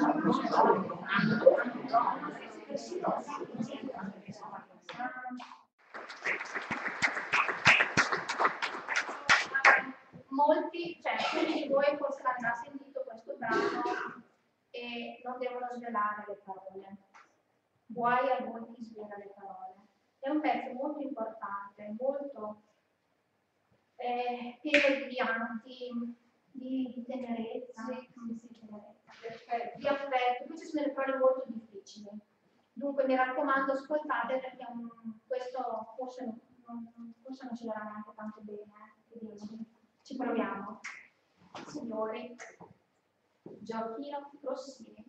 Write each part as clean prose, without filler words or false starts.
Molti, cioè alcuni di voi forse hanno già sentito questo brano e non devono svelare le parole. Guai a voi chi svela le parole. È un pezzo molto importante, molto pieno di pianti, di tenerezza, di affetto. Queste sono delle parole molto difficili. Dunque mi raccomando, ascoltate perché questo forse non ci darà neanche tanto bene. Ci proviamo. Signori, Gioacchino Rossini.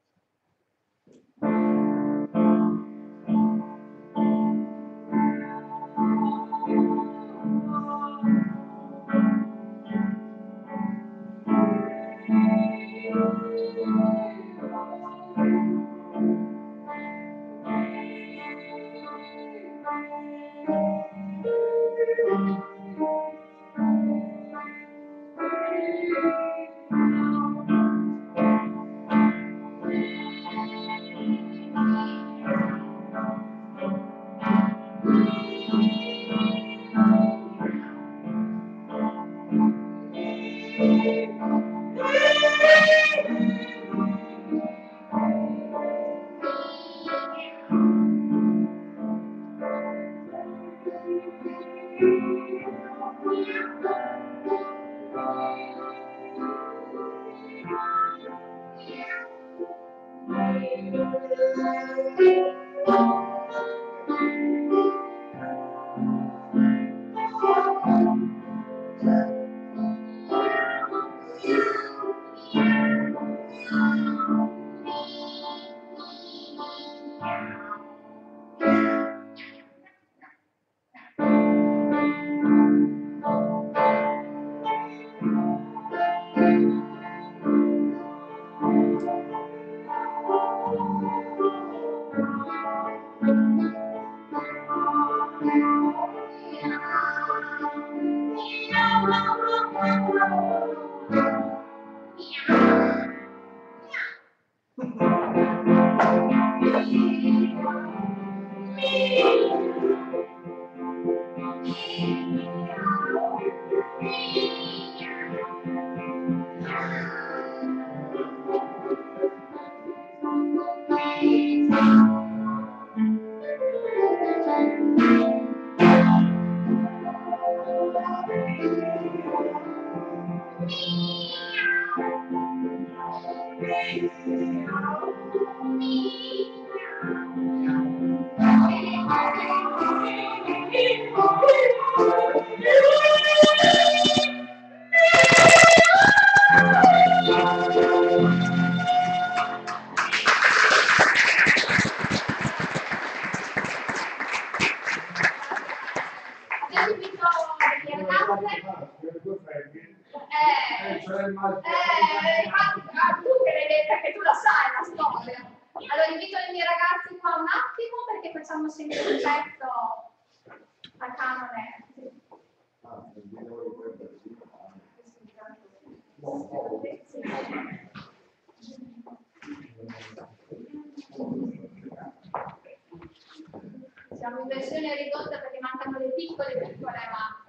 Siamo in versione ridotta perché mancano le piccole ma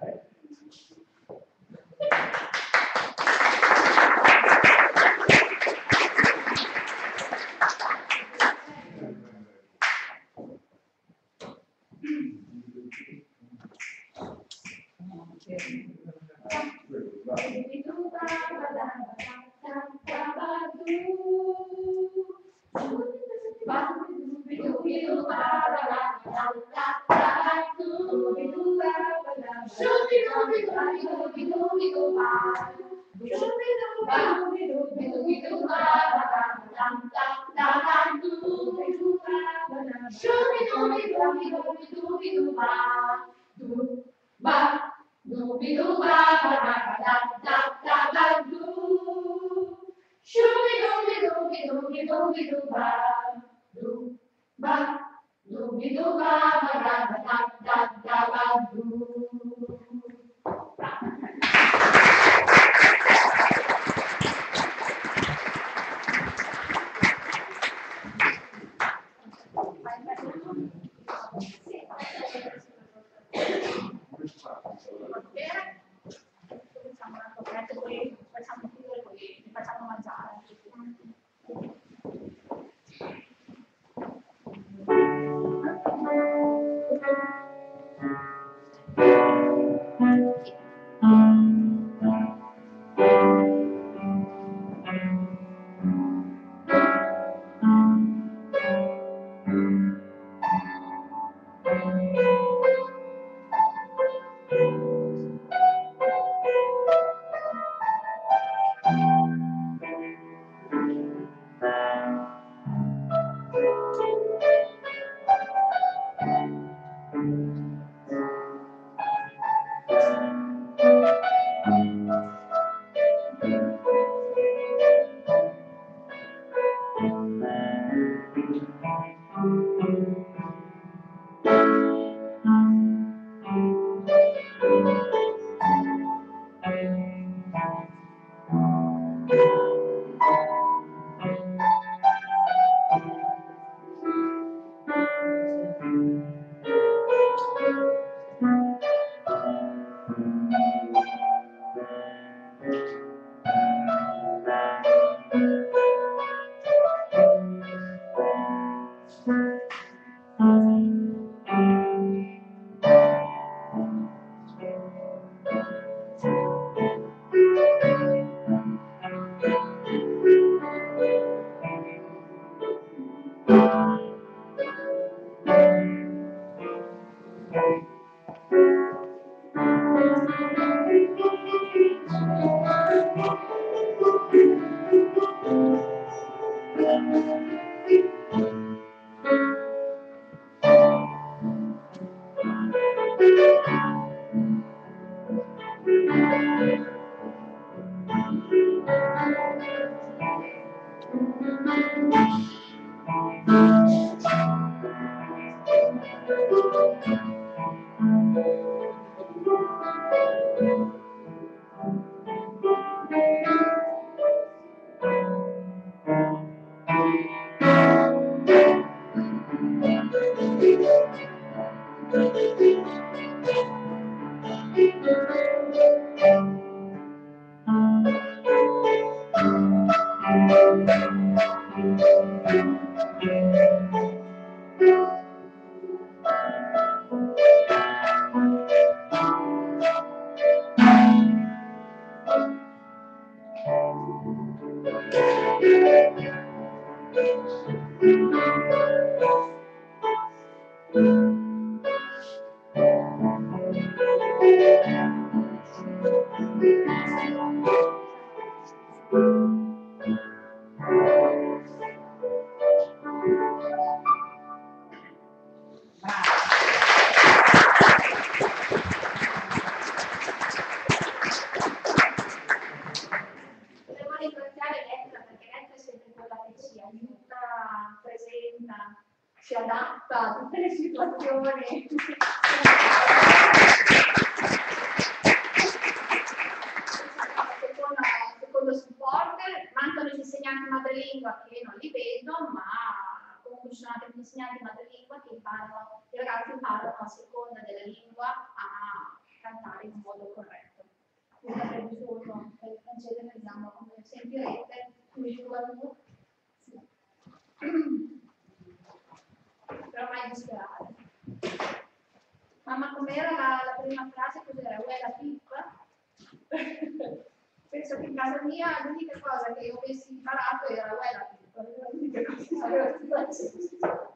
Si adatta a tutte le situazioni. Secondo supporter, mancano gli insegnanti madrelingua che non li vedo, ma comunque ci sono anche gli insegnanti madrelingua che imparano, i ragazzi imparano a seconda della lingua a cantare in un modo corretto. Quindi avrei bisogno per il francese, vediamo come sentirete, però mai disperare. Mamma, com'era la prima frase? Cos'era? Uè la pippa? Penso che in casa mia l'unica cosa che io avessi imparato era uè la pippa, era l'unica cosa che sapevo francese.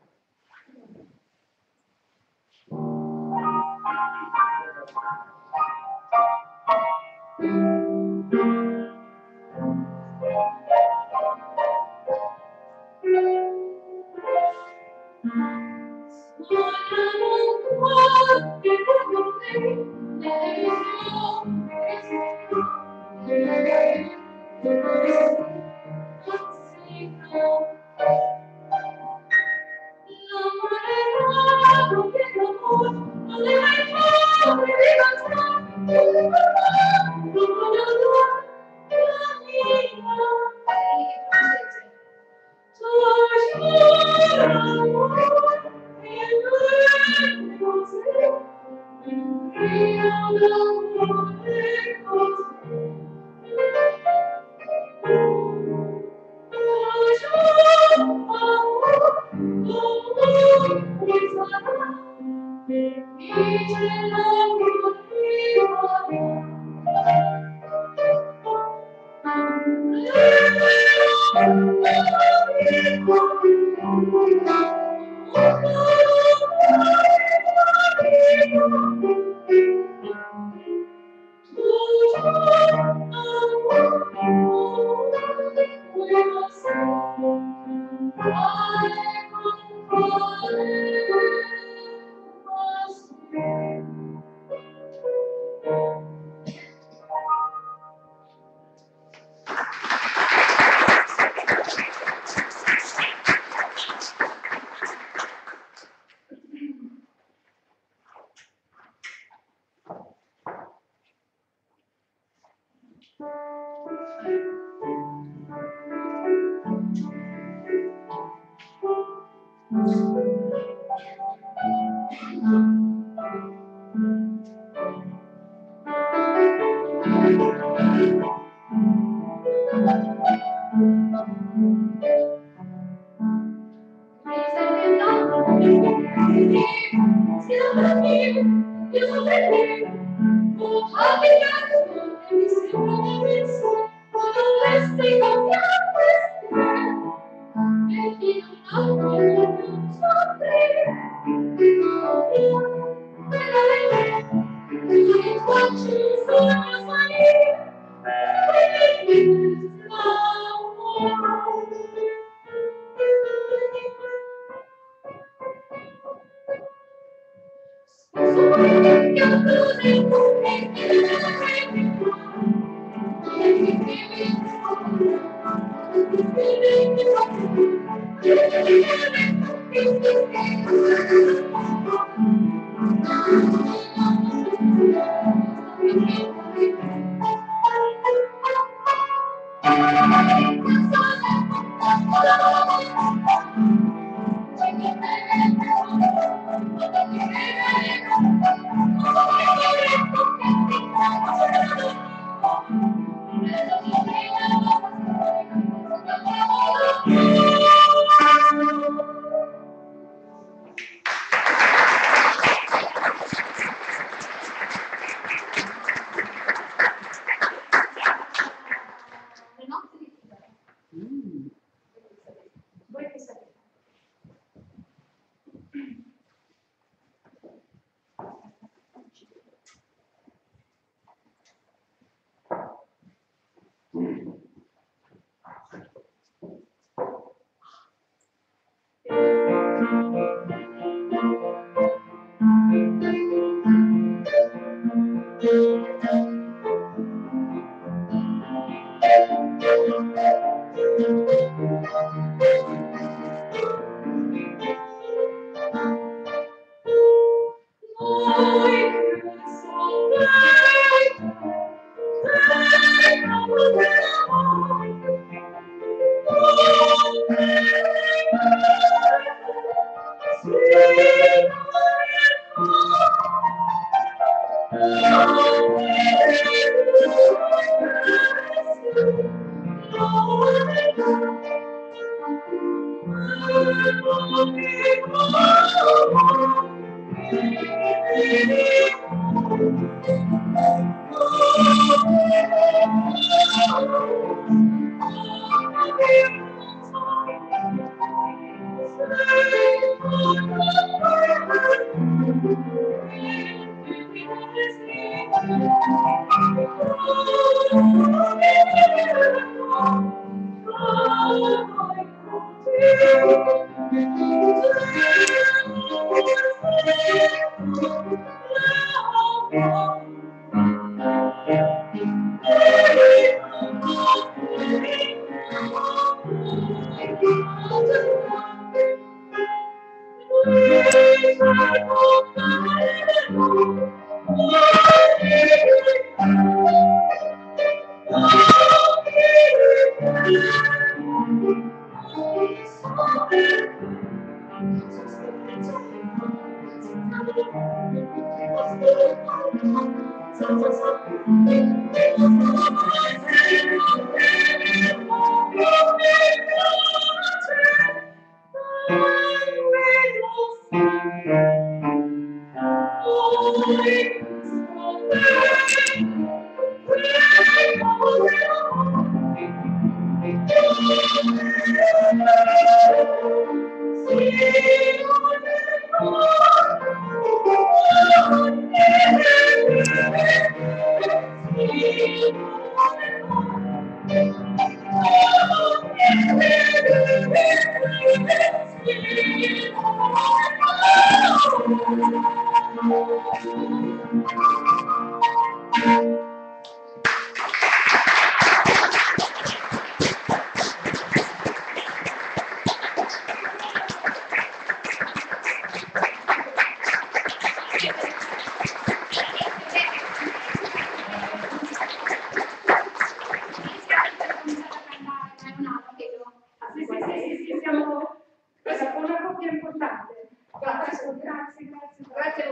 importante. Grazie, grazie, grazie. Grazie.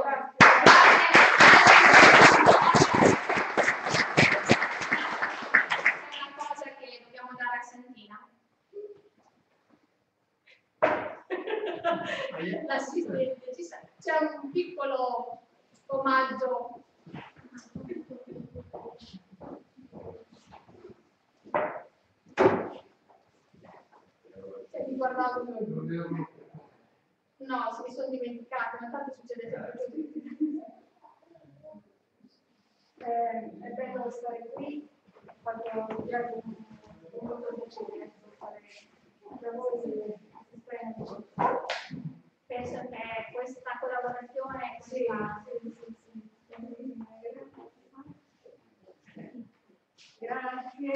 È una cosa che dobbiamo dare a Santina. L'assistente, c'è un piccolo omaggio. Mi guardavo. No, se mi sono dimenticata, ma tanto succede sempre così. È bello stare qui, quando viaggio molto piacere fare da voi. Penso che questa collaborazione sia grazie.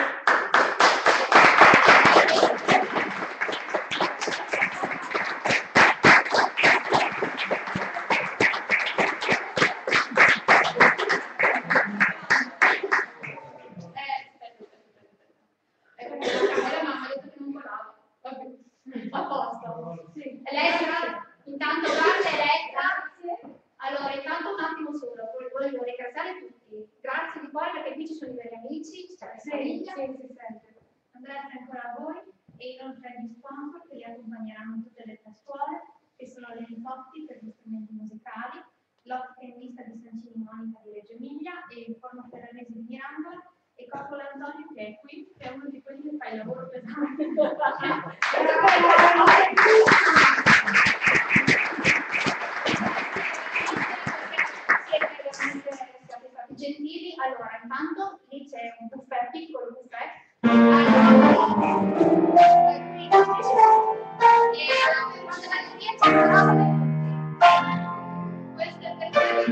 A posto. Sì. Elettra, intanto grazie Elettra. Allora, intanto un attimo solo, voglio ringraziare tutti. Grazie di cuore perché qui ci sono i veri amici, c'è la famiglia. Sì, si sente. Grazie ancora a voi e inoltre agli sponsor che li accompagneranno in tutte le tre scuole, che sono le Nicotti per gli strumenti musicali, l'Ottica in Vista di Sancini Monica di Reggio Emilia e il Forno Ferrarese di Mirandola. E Coppola Antonio che è qui, che è uno di quelli che fa il lavoro pesante. Siete stati gentili. Allora, intanto lì c'è un buffet, piccolo buffet. Questo è per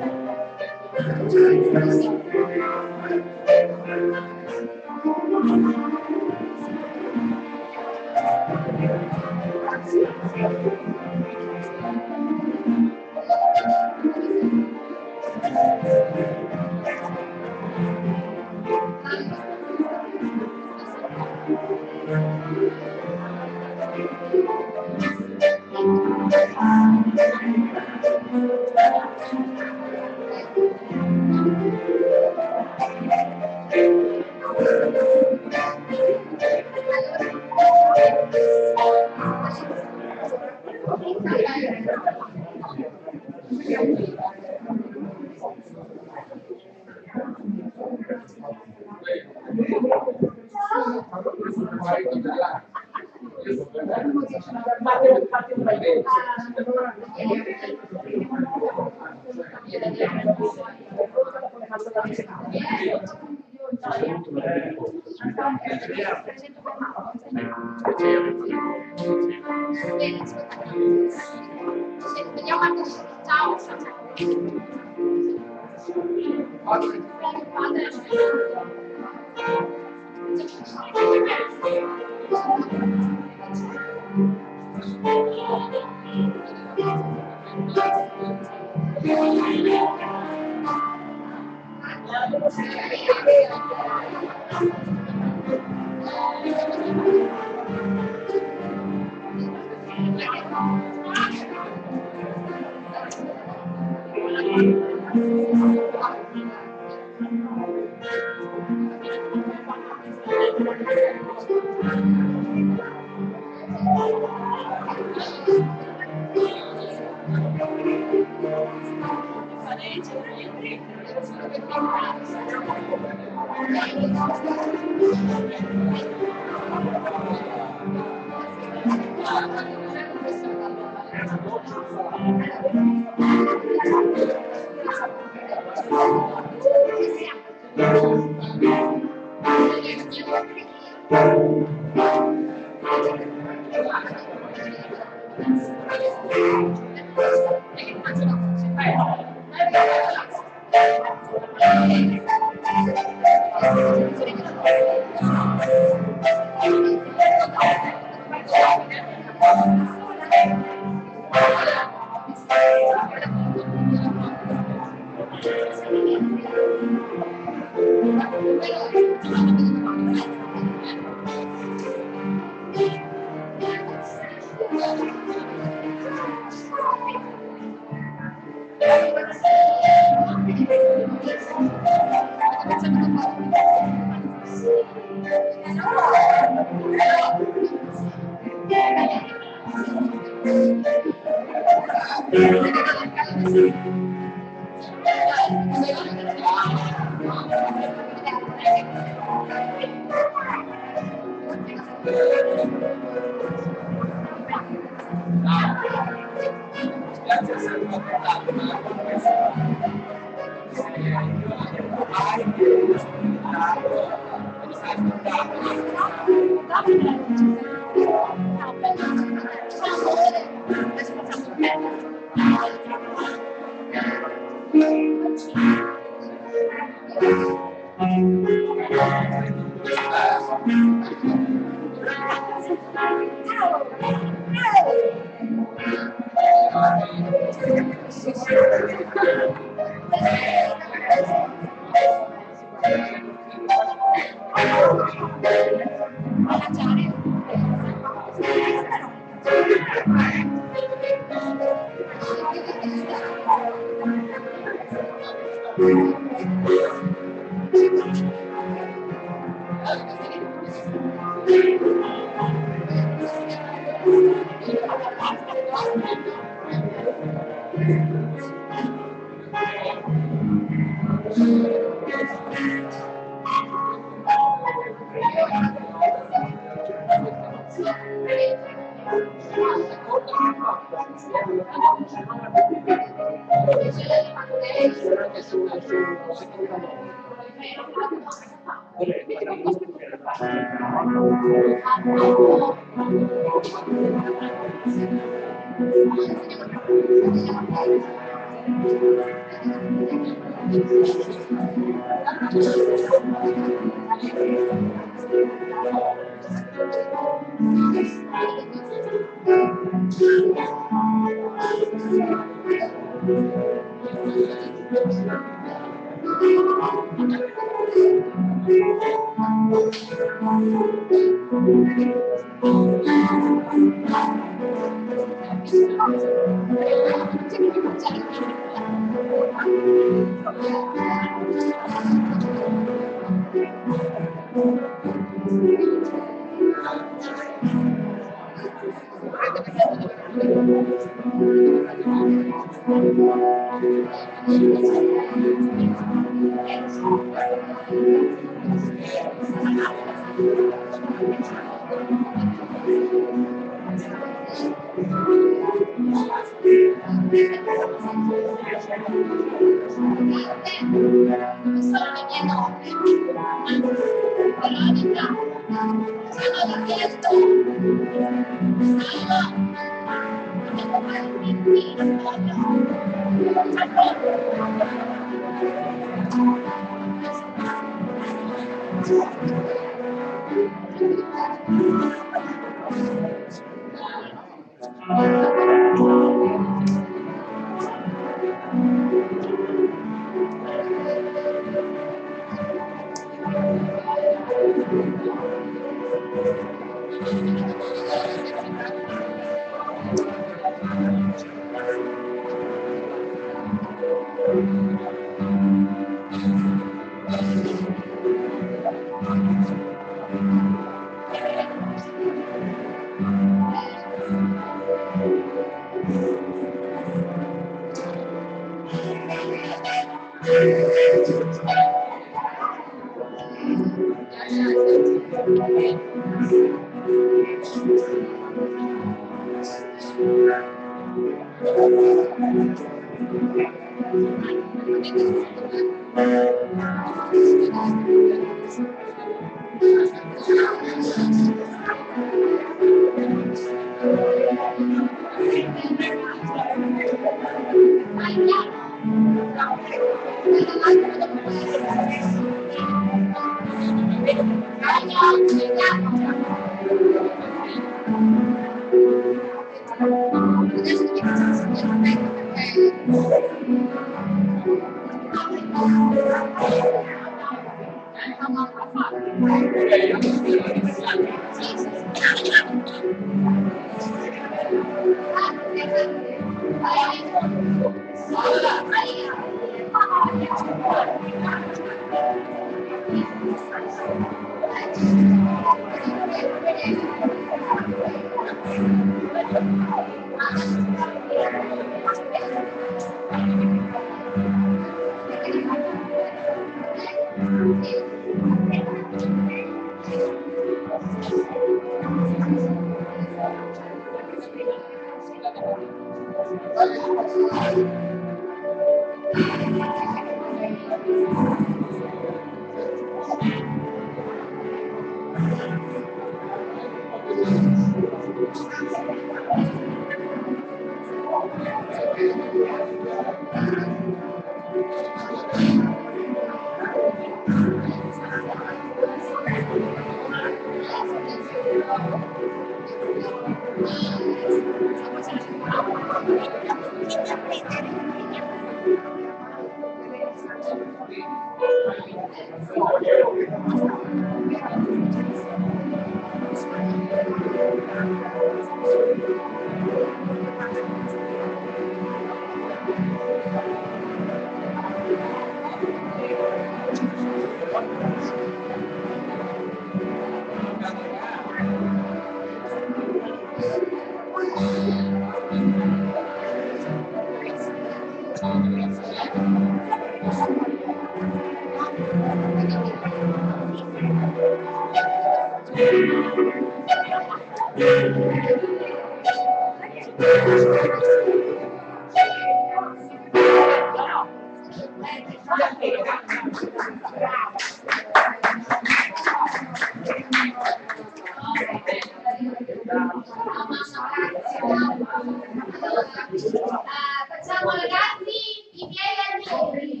Facciamo ragazzi i miei allievi.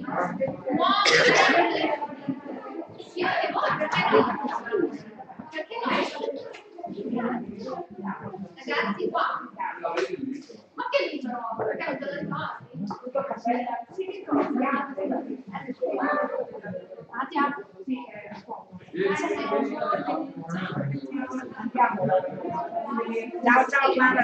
Perché no? Ragazzi qua. Ma che libro? Perché non te lo ricordi? Ciao ciao Mara.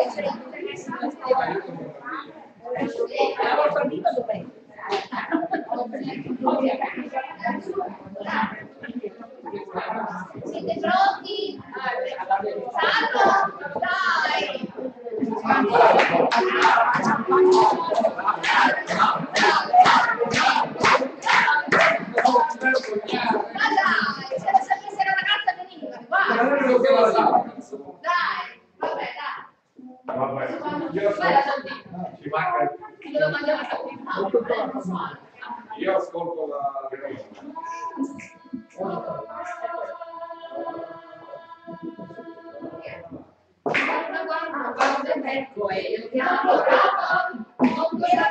Siete pronti? Salvo! Dai! Se sapesse la ragazza veniva, guarda! Dai, vabbè, dai! Devo mangiare la saltina. Io ascolto la Guarda, ecco, e io ti amo, non quella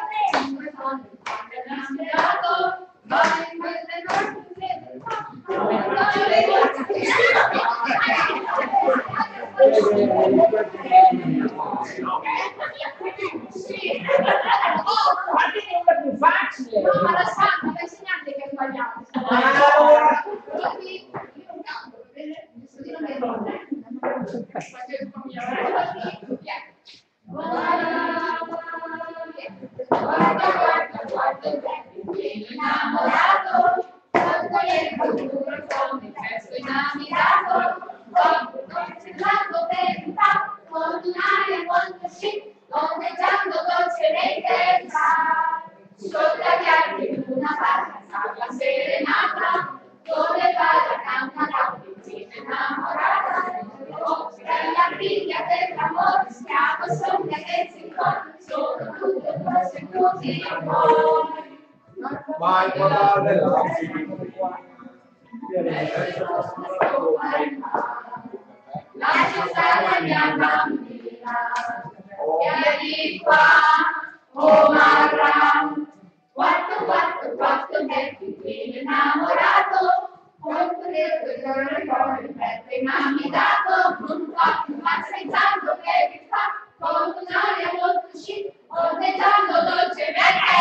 Più facile. no, ma la sanno, mi ha insegnato che è sbagliato. Quindi io non canto, va bene? Così non mi ride. Innamorato, quando ieri futuro come presto innamorato, concentrato per un po', con un'aria molto chic, ondeggiando dolcemente il mare. Sotto gli archi di una barca, salva serenata, dove va la cantata, vicina innamorata. Bella figlia dell'amore, schiavo, sogna che si incontra, sono tutte cose così amore. mai parlare la Lascia stare la mia bambina, vieni qua, oh Marra, quanto che qui innamorato, quanto che il petto mi dato, un po' ma sentanto che mi fa, con un'aria molto chic, ondeggiando dolcemente.